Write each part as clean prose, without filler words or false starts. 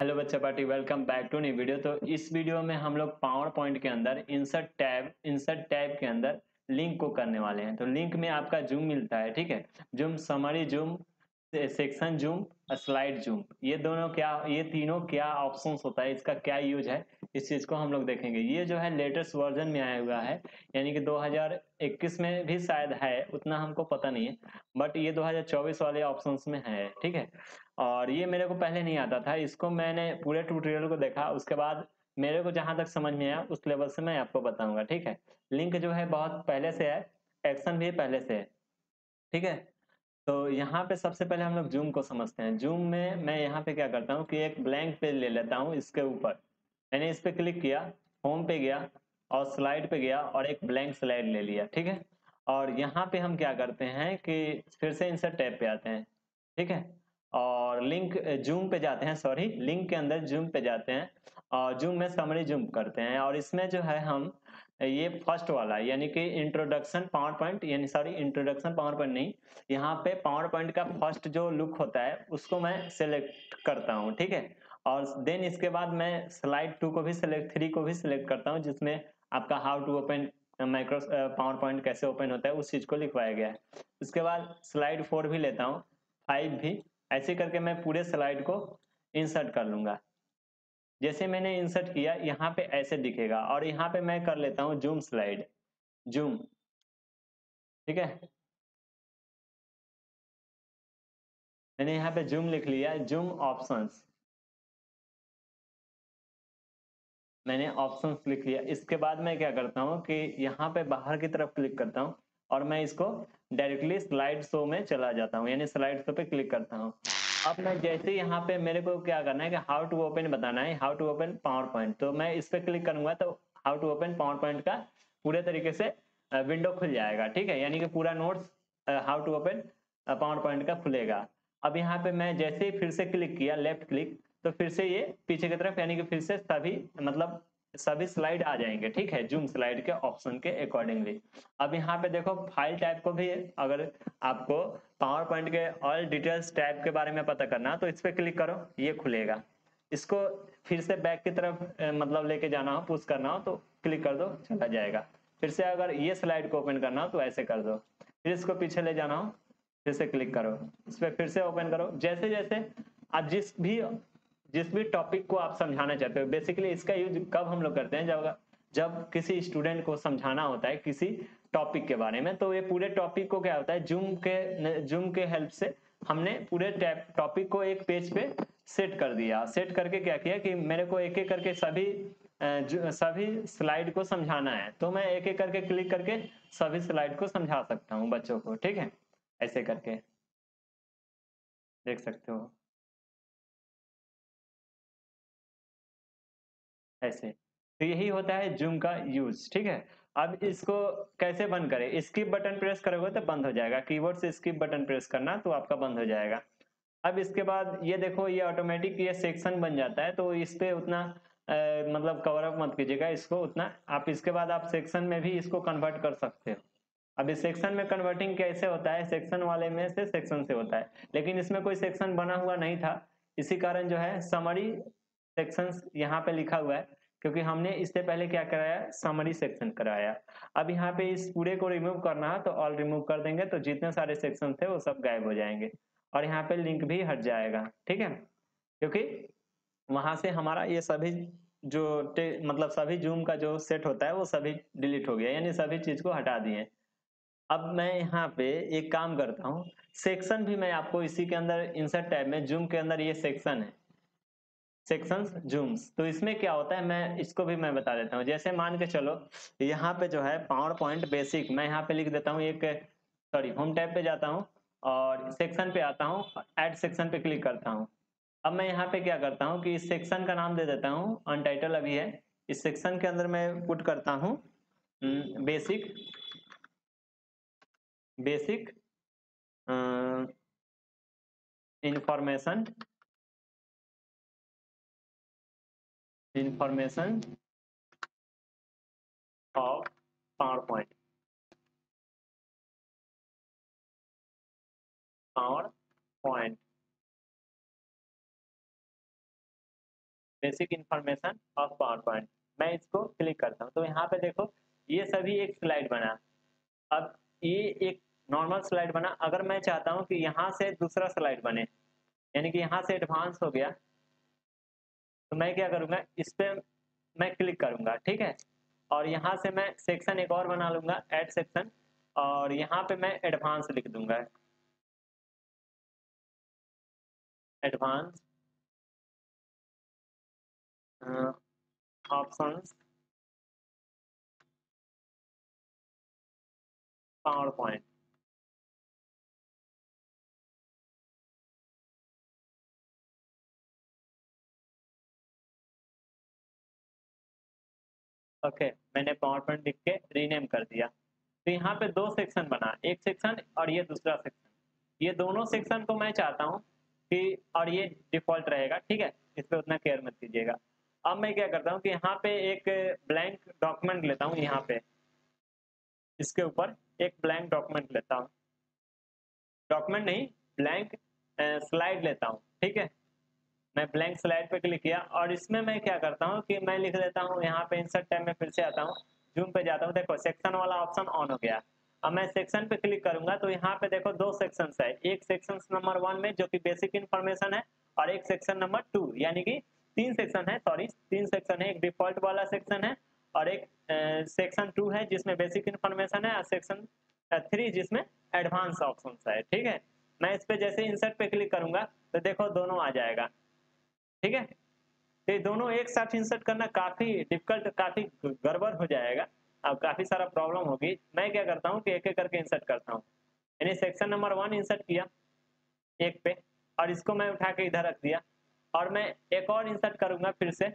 Hello बच्चा party, welcome back to new video. तो इस वीडियो में हम लोग पावर पॉइंट के अंदर इंसर्ट टैब के अंदर लिंक को करने वाले हैं। तो लिंक में आपका जूम मिलता है, ठीक है। Zoom, summary zoom, section zoom, slide zoom, ये तीनों क्या ऑप्शंस होता है, इसका क्या यूज है, इस चीज को हम लोग देखेंगे। ये जो है लेटेस्ट वर्जन में आया हुआ है, यानी कि 2021 में भी शायद है, उतना हमको पता नहीं है, बट ये 2024 वाले ऑप्शंस में है, ठीक है। और ये मेरे को पहले नहीं आता था, इसको मैंने पूरे ट्यूटोरियल को देखा, उसके बाद मेरे को जहां तक समझ में आया उस लेवल से मैं आपको बताऊंगा, ठीक है। लिंक जो है बहुत पहले से है, एक्शन भी पहले से है, ठीक है। तो यहाँ पे सबसे पहले हम लोग जूम को समझते हैं। जूम में मैं यहाँ पे क्या करता हूँ कि एक ब्लैंक पेज ले लेता हूँ, इसके ऊपर मैंने इस पे क्लिक किया, होम पे गया और स्लाइड पे गया और एक ब्लैंक स्लाइड ले लिया, ठीक है। और यहाँ पे हम क्या करते हैं कि फिर से इंसर्ट टैब पे आते हैं, ठीक है। और लिंक जूम पे जाते हैं, सॉरी, लिंक के अंदर जूम पे जाते हैं और जूम में समरी जूम करते हैं। और इसमें जो है हम ये फर्स्ट वाला यानी कि इंट्रोडक्शन पावर पॉइंट, यानी सॉरी, इंट्रोडक्शन पावर पॉइंट नहीं, यहाँ पे पावर पॉइंट का फर्स्ट जो लुक होता है उसको मैं सिलेक्ट करता हूँ, ठीक है। और देन इसके बाद मैं स्लाइड 2 को भी सिलेक्ट, 3 को भी सिलेक्ट करता हूँ, जिसमें आपका how to open micro PowerPoint कैसे ओपन होता है उस चीज को लिखवाया गया है। उसके बाद स्लाइड 4 भी लेता हूँ, 5 भी, ऐसे करके मैं पूरे स्लाइड को इंसर्ट कर लूंगा। जैसे मैंने इंसर्ट किया यहाँ पे ऐसे दिखेगा, और यहाँ पे मैं कर लेता हूँ जूम स्लाइड, जूम, ठीक है। मैंने यहाँ पे जूम लिख लिया, जूम ऑप्शंस, मैंने ऑप्शंस लिख लिया। इसके बाद मैं क्या करता हूँ कि यहाँ पे बाहर की तरफ क्लिक करता हूँ और मैं इसको डायरेक्टली स्लाइड शो में चला जाता हूँ, यानी स्लाइड शो पे क्लिक करता हूँ। अब मैं जैसे यहाँ पे मेरे को क्या करना है कि हाउ टू ओपन बताना है, how to open PowerPoint, तो मैं इस पे क्लिक करूंगा तो how to open PowerPoint का पूरे तरीके से विंडो खुल जाएगा, ठीक है। यानी कि पूरा notes how to open PowerPoint का खुलेगा। अब यहाँ पे मैं जैसे ही फिर से क्लिक किया, लेफ्ट क्लिक, तो फिर से ये पीछे की तरफ, यानी कि फिर से सभी, मतलब सभी स्लाइड आ जाएंगे, ठीक है, जूम स्लाइड के ऑप्शन के अकॉर्डिंगली। अब यहाँ पे देखो फाइल टाइप को भी, अगर आपको पावर पॉइंट के ऑल डिटेल्स टैब के बारे में पता करना तो इस पे क्लिक करो, ये खुलेगा। इसको फिर से बैक की तरफ मतलब लेके जाना हो, पुश करना हो तो क्लिक कर दो, चला जाएगा। फिर से अगर ये स्लाइड को ओपन करना हो तो ऐसे कर दो, फिर इसको पीछे ले जाना हो फिर से क्लिक करो, इस पर फिर से ओपन करो। जैसे जैसे आप जिस भी टॉपिक को आप समझाना चाहते हो, बेसिकली इसका यूज कब हम लोग करते हैं, जब जब किसी स्टूडेंट को समझाना होता है किसी टॉपिक के बारे में, तो ये पूरे टॉपिक को क्या होता है, जूम के हेल्प से हमने पूरे टॉपिक को एक पेज पे सेट कर दिया। सेट करके क्या किया कि मेरे को एक एक करके सभी स्लाइड को समझाना है, तो मैं एक एक करके क्लिक करके सभी स्लाइड को समझा सकता हूँ बच्चों को, ठीक है। ऐसे करके देख सकते हो, ऐसे। तो यही होता है जूम का यूज, ठीक है। अब इसको कैसे बंद करें, स्किप बटन प्रेस करोगे तो बंद हो जाएगा, कीबोर्ड से स्किप बटन प्रेस करना तो आपका बंद हो जाएगा। अब इसके बाद ये देखो, ये ऑटोमेटिक ये सेक्शन बन जाता है, तो इस पे उतना मतलब कवर अप मत कीजिएगा इसको उतना। आप इसके बाद आप सेक्शन में भी इसको कन्वर्ट कर सकते हो। अब इस सेक्शन में कन्वर्टिंग कैसे होता है, सेक्शन वाले में से सेक्शन से होता है, लेकिन इसमें कोई सेक्शन बना हुआ नहीं था, इसी कारण जो है समरी सेक्शंस यहाँ पे लिखा हुआ है, क्योंकि हमने इससे पहले क्या कराया, समरी सेक्शन कराया। अब यहाँ पे इस पूरे को रिमूव करना है तो ऑल रिमूव कर देंगे, तो जितने सारे सेक्शन थे वो सब गायब हो जाएंगे और यहाँ पे लिंक भी हट जाएगा, ठीक है। क्योंकि वहां से हमारा ये सभी जो मतलब सभी जूम का जो सेट होता है वो सभी डिलीट हो गया, यानी सभी चीज को हटा दिए। अब मैं यहाँ पे एक काम करता हूँ, सेक्शन भी मैं आपको इसी के अंदर इंसर्ट टैब में जूम के अंदर ये सेक्शन है, सेक्शंस जूम्स, तो इसमें क्या होता है मैं इसको भी मैं बता देता हूँ। जैसे मान के चलो यहाँ पे जो है पावर पॉइंट बेसिक, मैं यहाँ पे लिख देता हूँ एक, सॉरी, होम टैब पे जाता हूँ और सेक्शन पे आता हूँ, ऐड सेक्शन पे क्लिक करता हूँ। अब मैं यहाँ पे क्या करता हूँ कि इस सेक्शन का नाम दे देता हूँ, अनटाइटल अभी है, इस सेक्शन के अंदर मैं पुट करता हूँ basic, basic information, information of PowerPoint, PowerPoint, basic information of PowerPoint. मैं इसको क्लिक करता हूँ तो यहाँ पे देखो ये सभी एक स्लाइड बना। अब ये एक नॉर्मल स्लाइड बना, अगर मैं चाहता हूँ कि यहाँ से दूसरा स्लाइड बने, यानी कि यहाँ से एडवांस हो गया, तो मैं क्या करूँगा, इस पे मैं क्लिक करूँगा, ठीक है। और यहाँ से मैं सेक्शन एक और बना लूँगा, ऐड सेक्शन, और यहाँ पे मैं एडवांस लिख दूँगा, advance options PowerPoint. Okay, मैंने पावर पॉइंट लिख के रीनेम कर दिया। तो यहाँ पे दो सेक्शन बना, एक सेक्शन और ये दूसरा सेक्शन। ये दोनों सेक्शन को मैं चाहता हूँ कि, और ये डिफॉल्ट रहेगा, ठीक है, इस पे उतना केयर मत कीजिएगा। अब मैं क्या करता हूँ कि यहाँ पे एक ब्लैंक डॉक्यूमेंट लेता हूँ, यहाँ पे इसके ऊपर एक ब्लैंक डॉक्यूमेंट लेता हूँ, डॉक्यूमेंट नहीं, ब्लैंक स्लाइड लेता हूँ, ठीक है। मैं ब्लैंक स्लाइड पे क्लिक किया और इसमें मैं क्या करता हूँ कि मैं लिख देता हूँ, यहाँ पे इंसर्ट टैब में फिर से आता हूँ, जूम पे जाता हूँ, देखो सेक्शन वाला ऑप्शन ऑन हो गया। अब मैं सेक्शन पे क्लिक करूंगा तो यहाँ पे देखो दो सेक्शंस है, एक सेक्शन नंबर 1 में जो कि बेसिक इन्फॉर्मेशन है, और एक सेक्शन नंबर 2, यानी कि तीन सेक्शन है, सॉरी तीन सेक्शन है, एक डिफॉल्ट वाला सेक्शन है, और एक सेक्शन 2 है जिसमें बेसिक इन्फॉर्मेशन है, और सेक्शन 3 जिसमें एडवांस ऑप्शन है, ठीक है। मैं इस पे जैसे इंसर्ट पे क्लिक करूंगा तो देखो दोनों आ जाएगा, ठीक है। तो ये दोनों एक साथ इंसर्ट करना काफी डिफिकल्ट, काफी गड़बड़ हो जाएगा, अब काफी सारा प्रॉब्लम होगी। मैं क्या करता हूँ कि एक एक करके इंसर्ट करता हूँ, यानी सेक्शन नंबर 1 इंसर्ट किया एक पे, और इसको मैं उठा के इधर रख दिया, और मैं एक और इंसर्ट करूंगा फिर से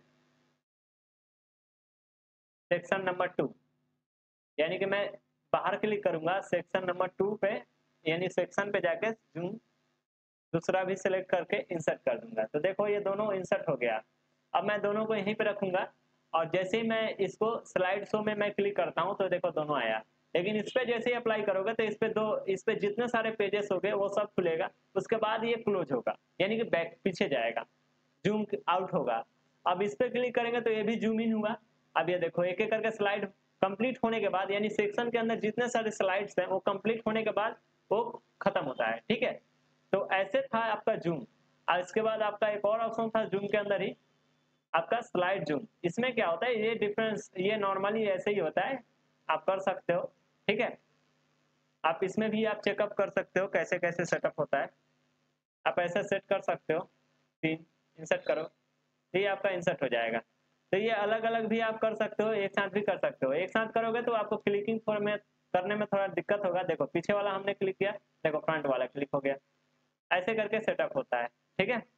सेक्शन नंबर 2, यानी कि मैं बाहर क्लिक करूंगा सेक्शन नंबर 2 पे, यानी सेक्शन पे जाके जूम दूसरा भी सिलेक्ट करके इंसर्ट कर दूंगा। तो देखो ये दोनों इंसर्ट हो गया। अब मैं दोनों को यहीं पे रखूंगा, और जैसे ही मैं इसको स्लाइड शो में मैं क्लिक करता हूं तो देखो दोनों आया। लेकिन इस पे जैसे ही अप्लाई करोगे तो इस पे जितने सारे पेजेस हो गए वो सब खुलेगा, उसके बाद ये क्लोज होगा, यानी कि बैक पीछे जाएगा, जूम आउट होगा। अब इस पे क्लिक करेंगे तो ये भी जूम इन हुआ। अब ये देखो एक एक करके स्लाइड कंप्लीट होने के बाद, यानी सेक्शन के अंदर जितने सारे स्लाइड्स हैं वो कंप्लीट होने के बाद वो खत्म होता है, ठीक है। तो ऐसे था आपका जूम। और इसके बाद आपका एक और ऑप्शन था जूम के अंदर ही, आपका स्लाइड जूम। इसमें क्या होता है, ये डिफरेंस, ये नॉर्मली ऐसे ही होता है, आप कर सकते हो, ठीक है। आप इसमें भी आप चेकअप कर सकते हो कैसे कैसे सेटअप होता है, आप ऐसे सेट कर सकते हो, तीन इंसर्ट करो तो ये आपका इंसर्ट हो जाएगा। तो ये अलग अलग भी आप कर सकते हो, एक साथ भी कर सकते हो। एक साथ करोगे तो आपको क्लिकिंग में करने में थोड़ा दिक्कत होगा। देखो पीछे वाला हमने क्लिक किया, देखो फ्रंट वाला क्लिक हो गया, ऐसे करके सेटअप होता है, ठीक है।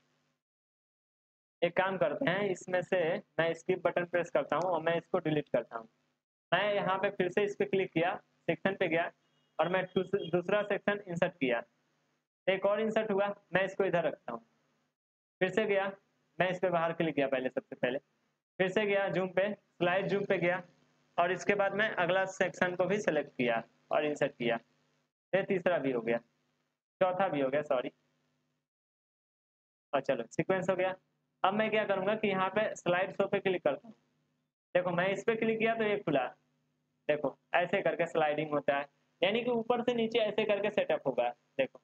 एक काम करते हैं, इसमें से मैं स्किप बटन प्रेस करता हूँ और मैं इसको डिलीट करता हूँ। मैं यहाँ पे फिर से इस पे क्लिक किया, सेक्शन पे गया, और मैं दूसरा सेक्शन इंसर्ट किया, एक और इंसर्ट हुआ, मैं इसको इधर रखता हूँ। फिर से गया, मैं इस पे बाहर क्लिक किया पहले, सबसे पहले फिर से गया जूम पे, स्लाइड जूम पे गया, और इसके बाद मैं अगला सेक्शन को भी सिलेक्ट किया और इंसर्ट किया। ये तीसरा भी हो गया, चौथा भी हो गया, सॉरी, और चलो सीक्वेंस हो गया। अब मैं क्या करूंगा कि यहाँ पे स्लाइड शो पे क्लिक करता हूँ, देखो मैं इस पे क्लिक किया तो ये खुला, देखो ऐसे करके स्लाइडिंग होता है, यानी कि ऊपर से नीचे ऐसे करके सेटअप होगा, देखो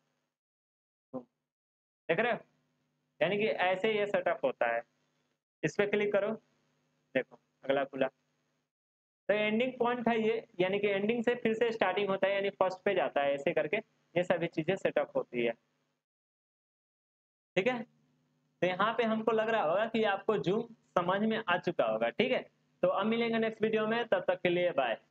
देख रहे हो, यानी कि ऐसे ये सेटअप होता है। इस पे क्लिक करो, देखो अगला खुला। तो एंडिंग पॉइंट है ये, यानी कि एंडिंग से फिर से स्टार्टिंग होता है, यानी फर्स्ट पे जाता है, ऐसे करके ये सभी चीजें सेटअप होती है, ठीक है। तो यहाँ पे हमको लग रहा होगा कि आपको जूम समझ में आ चुका होगा, ठीक है। तो अब मिलेंगे नेक्स्ट वीडियो में, तब तक के लिए बाय।